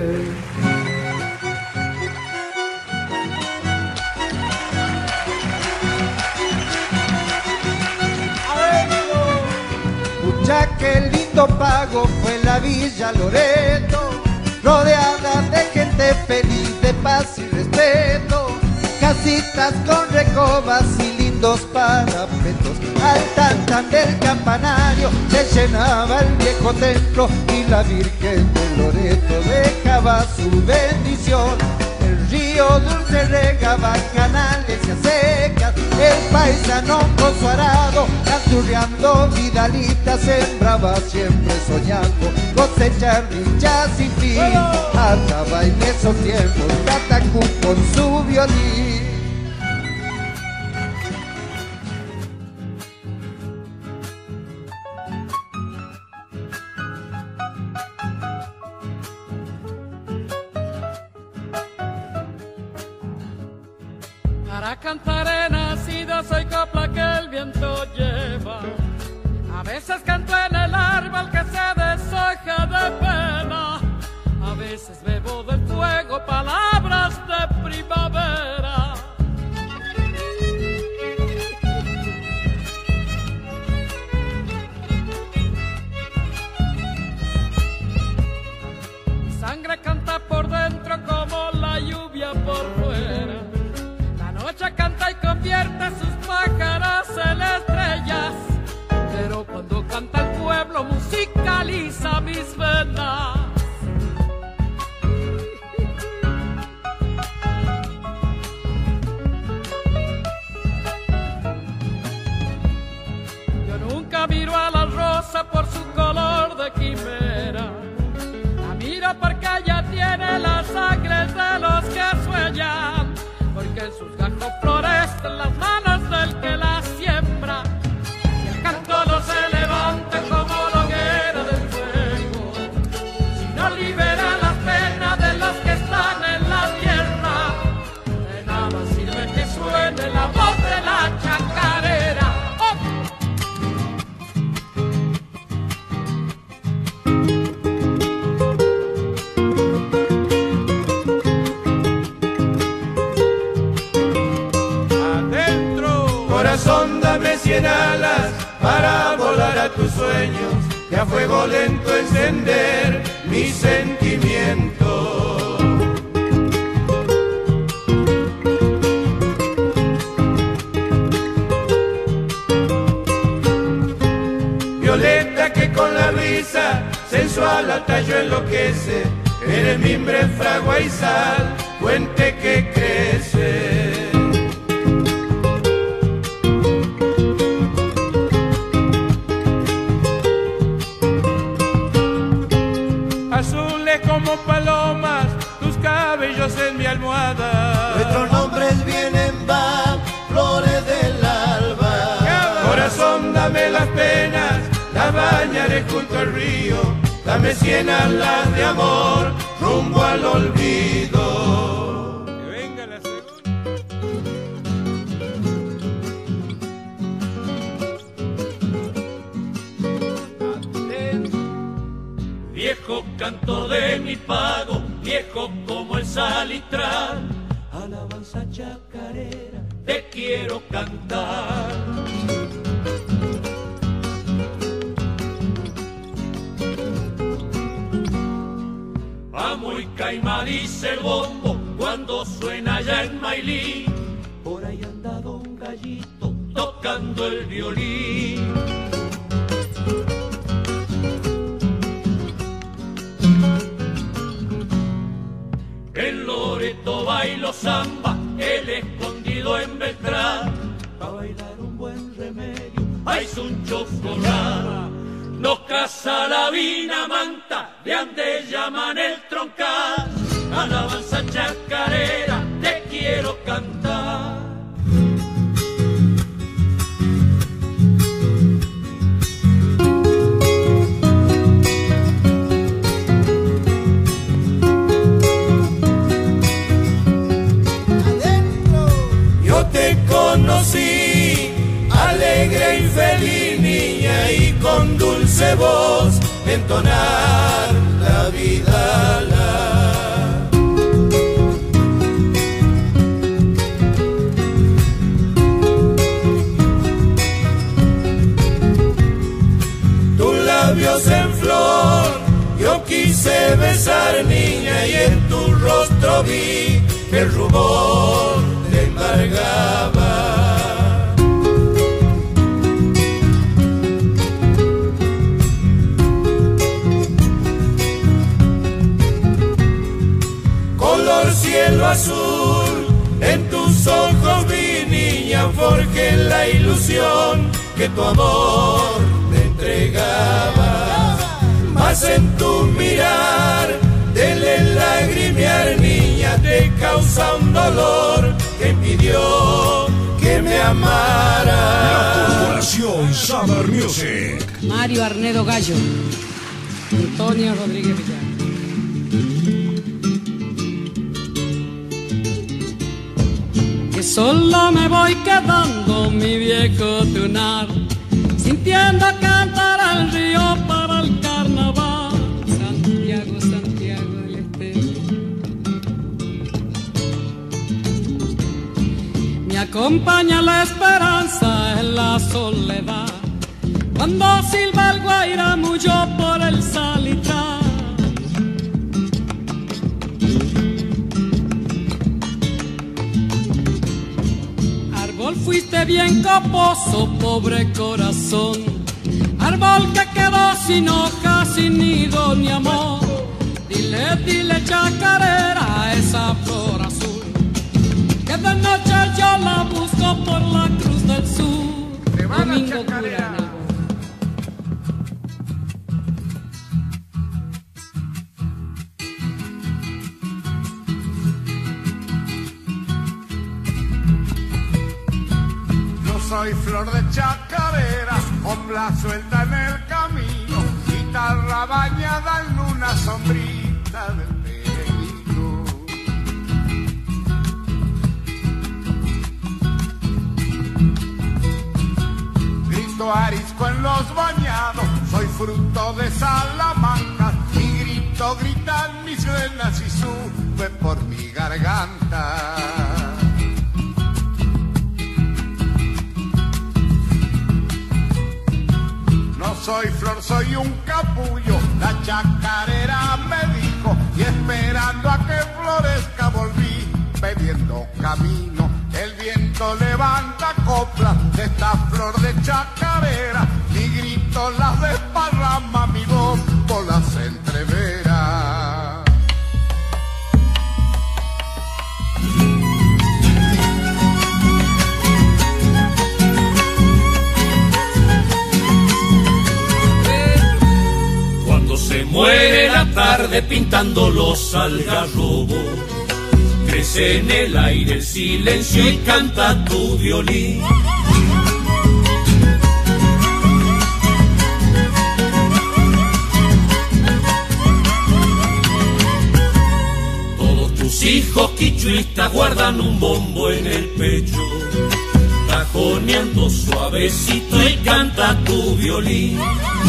S5: Ya que lindo pago fue la Villa Loreto, rodeada de gente feliz, de paz y respeto, casitas con recobas y lindos parapetos. Al tantan del campanario se llenaba el viejo templo y la Virgen de Loreto dejaba su bendición. El río dulce regaba canales y secas, el paisano con su arado, canturreando vidalita, sembraba siempre soñando cosechar dichas sin fin. Andaba en esos tiempos Catacú con su violín.
S3: Para cantar he nacido, soy copla que el viento lleva. A veces canto en el árbol que se deshoja de pena. A veces bebo del fuego palabras de primavera. Mi sangre canta por dentro como la lluvia por fuera. La noche canta y convierte sus pájaros en estrellas, pero cuando canta el pueblo musicaliza mis venas. Yo nunca miro a la rosa por su color de quimera, la miro porque ella tiene la sangre de los que sueñan, porque en sus gajos florecen las manos del que la siembra. Y el canto no se levanta como la hoguera del fuego, si no libera las penas de los que están en la tierra. De nada sirve que suene la voz de la chacarera. ¡Oh!
S9: Corazón, dame cien alas para volar a tus sueños y a fuego lento encender mi sentimiento. Violeta que con la brisa
S3: sensual al tallo enloquece, eres mimbre, fragua y sal, puente que crece. Azules como palomas, tus cabellos en mi almohada.
S6: Nuestros nombres vienen, van, flores del alba.
S3: Corazón, dame las penas, las bañaré junto al río. Dame cien alas de amor, rumbo al olvido. Que venga la
S4: segunda. Viejo cantor de mi pago, viejo como el salitral, alabanza chacarera, te quiero cantar. Amo y caima, dice el bombo, cuando suena ya en Mailí, por ahí anda don Gallito, tocando el violín. En Loreto bailo samba, el escondido en Beltrán, pa' bailar un buen remedio, hay un chocorrán. No casa la vina manta, de ande llaman el troncal, alabanza chacarera, te quiero cantar.
S3: Yo te conocí, alegre y feliz niña, y con dulce voz entonar la vida. La... Tus labios en flor, yo quise besar niña, y en tu rostro vi el rumor te embargaba. Color cielo azul, en tus ojos vi niña, porque la ilusión que tu amor te entregaba. Mas en tu mirar, del lagrimear niña, te causa un dolor que impidió que me amara.
S1: La Corporación Summer Music.
S18: Mario Arnedo Gallo, Antonio Rodríguez Villar. Que solo me voy quedando, mi viejo tunar, sintiendo cantar al río para el carnaval. Santiago, Santiago del Estero. Me acompaña la esperanza en la soledad, cuando silba el guairamullo por el salitral. Árbol fuiste bien coposo, pobre corazón, árbol que quedó sin hojas, sin nido ni amor. Dile, dile chacarera a esa flor azul, que de noche yo la busco por la cruz del sur. Domingo Cura.
S2: Soy flor de chacarera, copla suelta en el camino, guitarra bañada en una sombrita del peregrino. Grito arisco en los bañados, soy fruto de Salamanca, mi grito gritan mis venas y sube por mi garganta. No soy flor, soy un capullo, la chacarera me dijo, y esperando a que florezca volví, bebiendo camino. El viento levanta coplas de esta flor de chacarera, mi grito las desparrama, mi bombo las
S4: tarde pintando los algarrobos. Crece en el aire el silencio y canta tu violín. Todos tus hijos quichuistas guardan un bombo en el pecho, cajoneando suavecito y canta tu violín.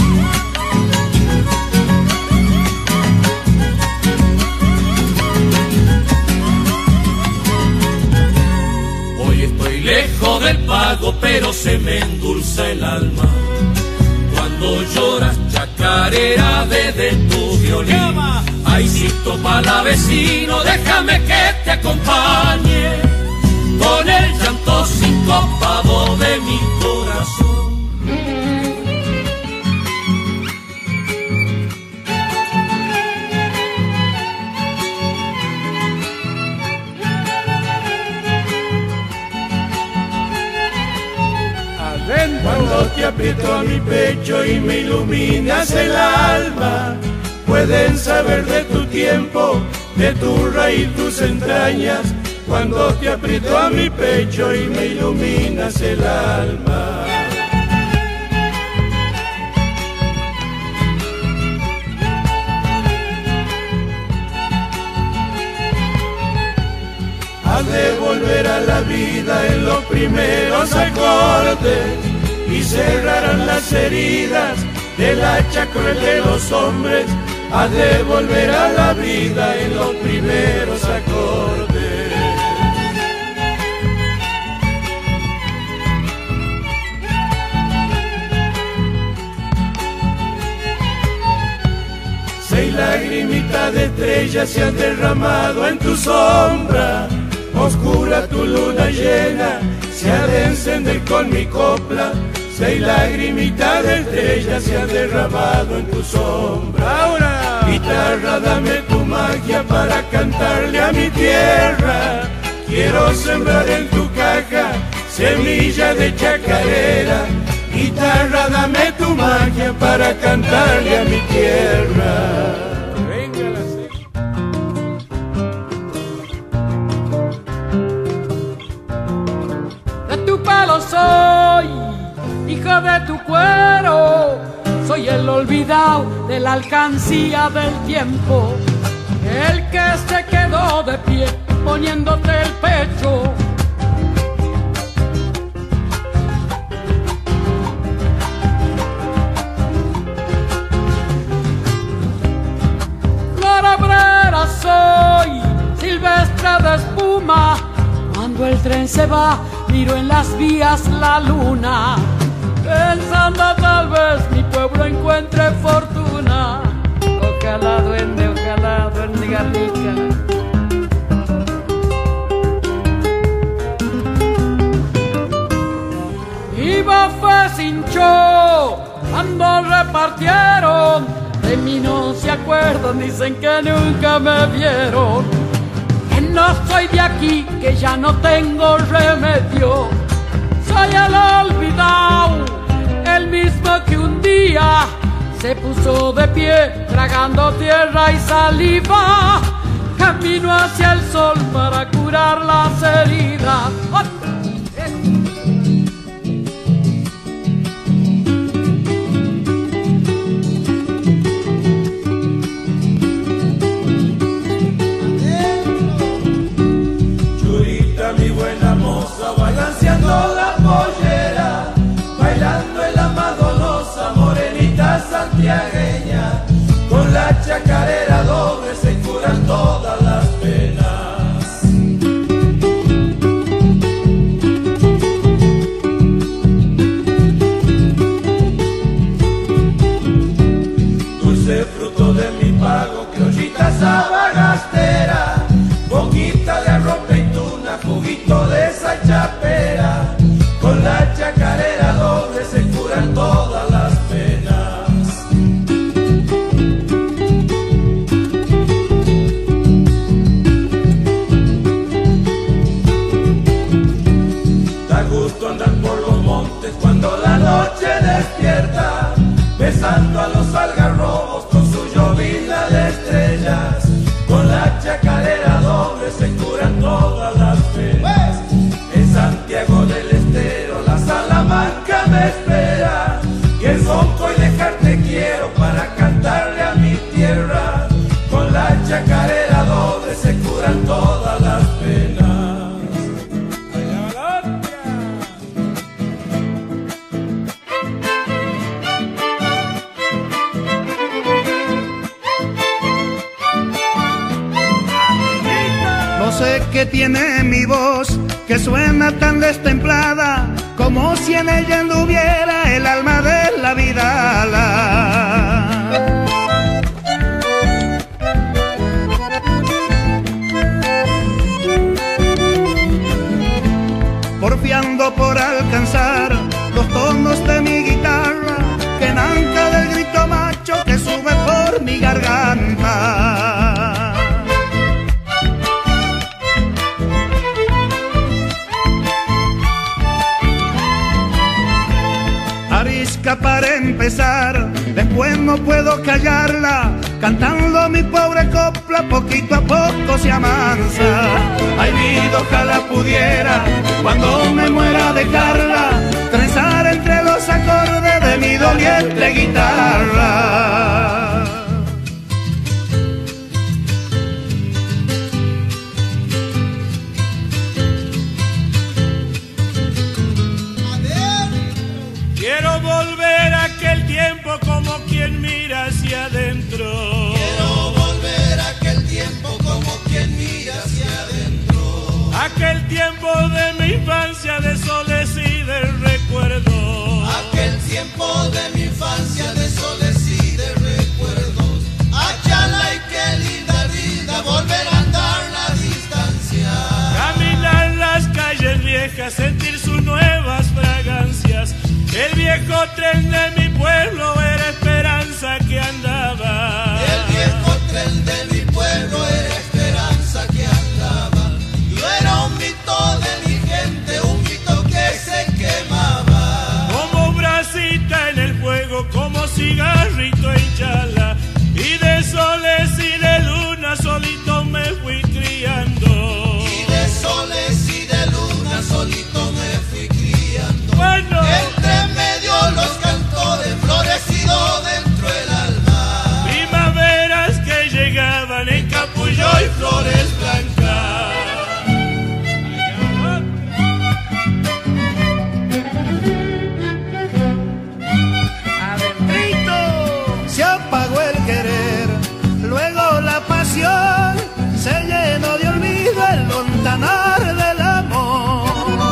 S4: Lejos del pago, pero se me endulza el alma cuando lloras chacarera desde tu violín. Aycito pala vecino, déjame que te acompañe con el llanto sincopado de mi corazón.
S9: Cuando te aprieto a mi pecho y me iluminas el alma, pueden saber de tu tiempo, de tu raíz, tus entrañas. Cuando te aprieto a mi pecho y me iluminas el alma. Has de volver a la vida en los primeros acordes y cerrarán las heridas del hacha cruel de los hombres. Has de volver a la vida en los primeros acordes. Seis lagrimitas de estrellas se han derramado en tu sombra. Oscura tu luna llena se ha de encender con mi copla. Seis lagrimitas de estrellas se han derramado en tu sombra. Ahora, guitarra, dame tu magia para cantarle a mi tierra. Quiero sembrar en tu caja semilla de chacarera. Guitarra, dame tu magia para cantarle a mi tierra.
S18: Soy hijo de tu cuero, soy el olvidado de la alcancía del tiempo, el que se quedó de pie poniéndote el pecho. Flor obrera soy, silvestre de espuma, cuando el tren se va miro en las vías la luna, pensando tal vez mi pueblo encuentre fortuna. Ojalá duende, ojalá duende Garnica. Iba fue sin show, cuando repartieron, de mí no se acuerdan, dicen que nunca me vieron. No soy de aquí, que ya no tengo remedio. Soy el olvidado, el mismo que un día se puso de pie, tragando tierra y saliva. Camino hacia el sol para curar las heridas.
S9: Balanceando la pollera, bailando en la madolosa, morenita santiagueña, con la chacarera doble se curan todas las penas. Dulce fruto de mi pago, criollita sabagastera, boquita de arroz peituna, juguito de esa chapera, con la chacarera doble se curan todas las penas.
S19: la espera y el sonco y dejarte quiero para cantarle a mi tierra. Con la chacarera doble se curan todas las penas.
S5: No sé qué tiene mi voz, que suena tan destemplada, como si en ella anduviera el alma de la vidala. Porfiando por alcanzar los tonos de mi guitarra, que nanca del grito macho que sube por mi garganta. Arisca para empezar, después no puedo callarla, cantando mi pobre copla poquito a poco se amansa. Ay, vida, ojalá pudiera, cuando me muera dejarla, trenzar entre los acordes de mi doliente guitarra.
S9: Quiero volver a aquel tiempo como quien mira hacia adentro.
S11: Quiero volver a aquel tiempo como quien mira hacia adentro.
S9: Aquel tiempo de mi infancia de soles y de recuerdos.
S11: Aquel tiempo de mi infancia de soles y de recuerdos. Achala y qué linda vida volver a andar la distancia.
S9: Caminar las calles viejas, sentir sus nuevas fragancias. El viejo tren de mi pueblo era esperanza que andaba.
S11: El viejo tren de mi pueblo era esperanza que andaba. Yo era un mito de mi gente, un mito que se quemaba.
S9: Como brasita en el fuego, como cigarrito en chala. Y de soles y de luna solito me fui criando.
S11: Y de soles y de luna solito me fui criando.
S9: Bueno.
S11: Entre medio los cantores florecido dentro el alma.
S9: Primaveras que llegaban en capullo y flores blancas.
S5: Adentrito se apagó el querer, luego la pasión se llenó de olvido el lontanar del amor.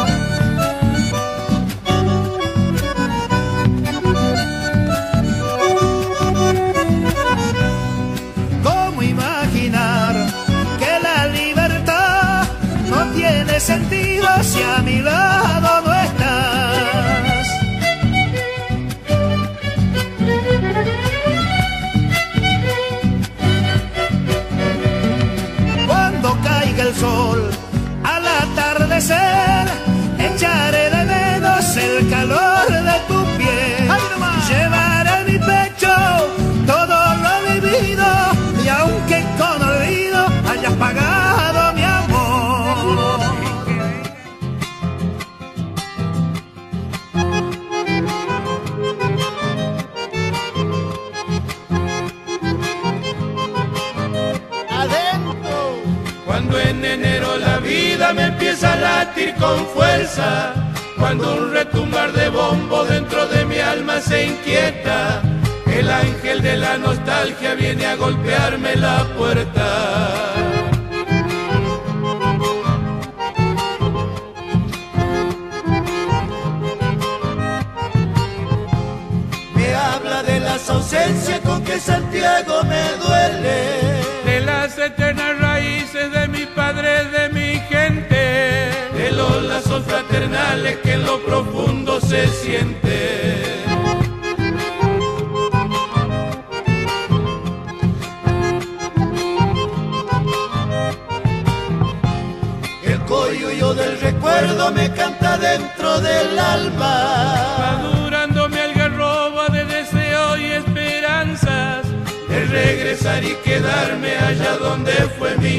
S5: ¿Cómo imaginar que la libertad no tiene sentido si a mi lado no estás? Cuando caiga el sol al atardecer, echaré de menos el calor de tu piel. Llevaré en mi pecho todo lo vivido, y aunque con olvido hayas pagado mi amor.
S11: Adentro.
S9: Cuando en enero la vida me empieza a latir con fuerza, cuando un retumbar de bombo dentro de mi alma se inquieta, el ángel de la nostalgia viene a golpearme la puerta.
S11: Me habla de las ausencias con que Santiago me duele.
S9: De las eternas raíces de mi padre, de mi gente, de los lazos fraternales que en lo profundo se siente.
S11: El coyuyo del recuerdo me canta dentro del alma,
S9: Madurando mi algarroba de deseo y esperanzas, de regresar y quedarme allá donde fue mi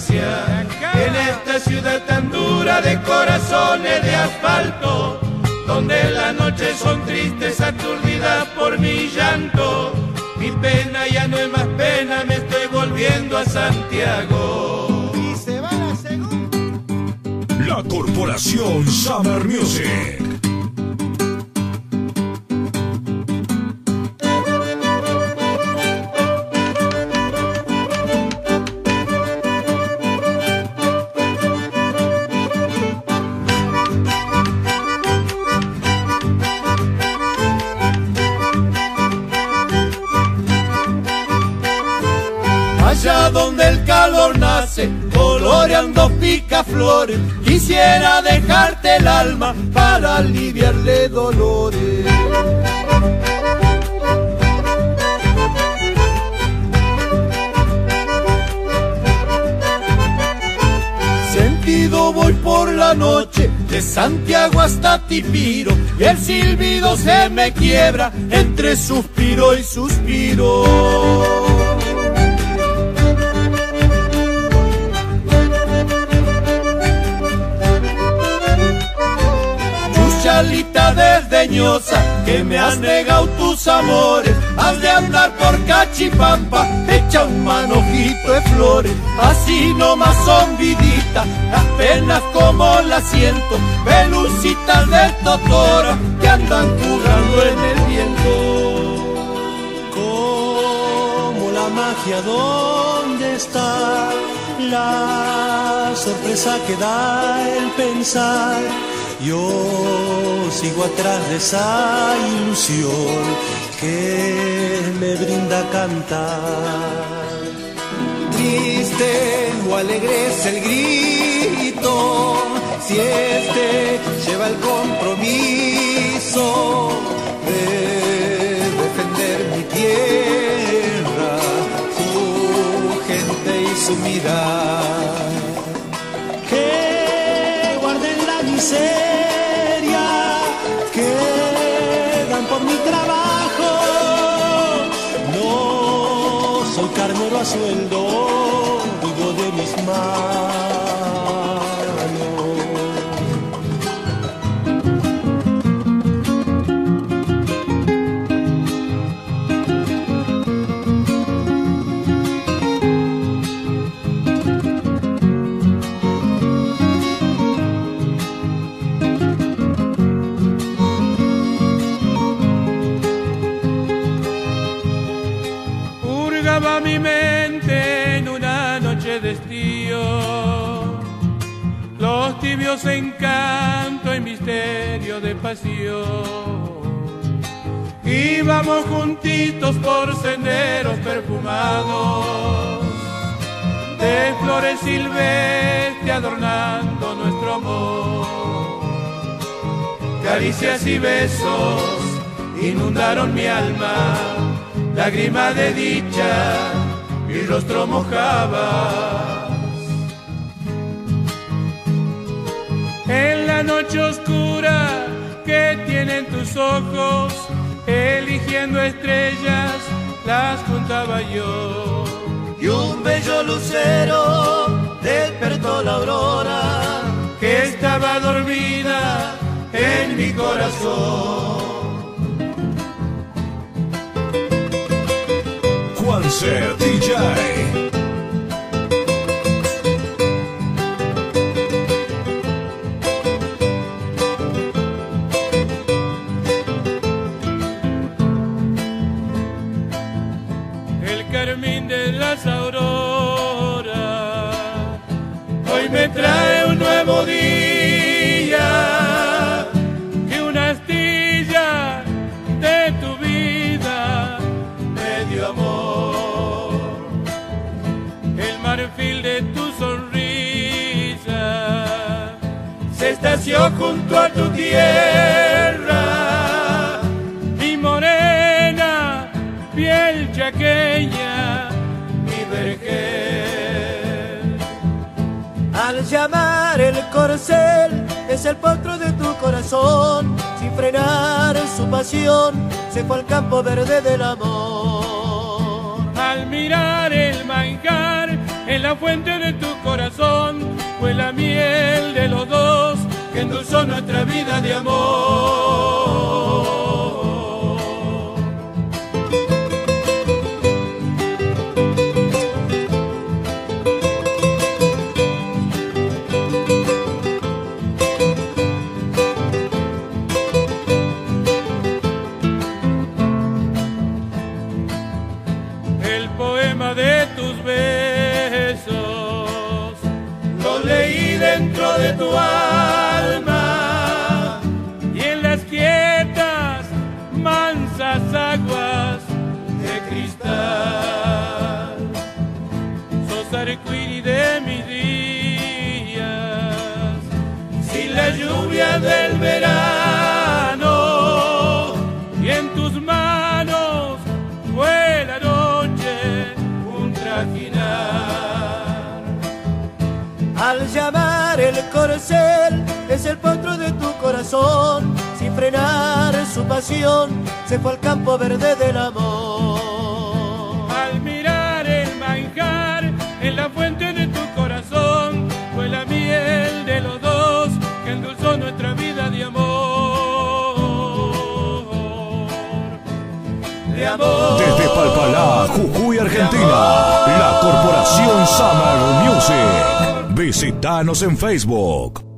S9: infancia. En esta ciudad tan dura de corazones de asfalto,
S3: donde las noches son tristes, aturdidas por mi llanto. Mi pena ya no es más pena, me estoy volviendo a Santiago.
S2: Y se va la segunda.
S1: La Corporación Summer Music.
S9: Allá donde el calor nace, coloreando picaflores, quisiera dejarte el alma para aliviarle dolores. Sentido voy por la noche, de Santiago hasta Tipiro, y el silbido se me quiebra entre suspiro y suspiro. Chalita desdeñosa, que me has negado tus amores, has de andar por Cachipampa, echa un manojito de flores, así nomás son vidita, las penas como las siento, pelucitas de totora, que andan jugando en el viento.
S17: Como la magia, ¿dónde está la sorpresa que da el pensar? Yo sigo atrás de esa ilusión que me brinda cantar.
S6: Triste o alegre es el grito, si este lleva el compromiso de defender mi tierra, su gente y su mirada.
S17: Que guarden la miseria que dan por mi trabajo. No soy carnero a sueldo, vivo de mis manos.
S3: Mi mente en una noche de estío, los tibios encanto y misterio de pasión. Íbamos juntitos por senderos perfumados de flores silvestres adornando nuestro amor. Caricias y besos inundaron mi alma, lágrima de dicha, mi rostro mojabas. En la noche oscura que tienen tus ojos, eligiendo estrellas, las juntaba yo.
S6: Y un bello lucero despertó la aurora,
S3: que estaba dormida en mi corazón.
S1: Juanse D J.
S3: El carmín de las auroras hoy me trae un nuevo día, que una astilla de tu vida me dio amor. El marfil de tu sonrisa se estació junto a tu tierra, mi morena piel chaqueña, mi vergel.
S6: Al llamar el corcel es el potro de tu corazón, sin frenar su pasión se fue al campo verde del amor.
S3: Al mirar el manjar en la fuente de tu corazón, fue la miel de los dos que endulzó nuestra vida de amor. El poema de tus besos lo leí dentro de tu alma y en las quietas, mansas aguas de cristal. Sos arcoíris de mis días, sin la lluvia del verano, y en tus manos fue la noche un trajinar.
S6: Al llamar el corcel es el potro de tu corazón, sin frenar su pasión se fue al campo verde del amor.
S3: Al mirar el manjar en la fuente de tu corazón, fue la miel de los dos que endulzó nuestra vida de amor. De amor.
S1: Desde Palpalá, Jujuy, Argentina, la Corporación Summer Music. Visítanos en Facebook.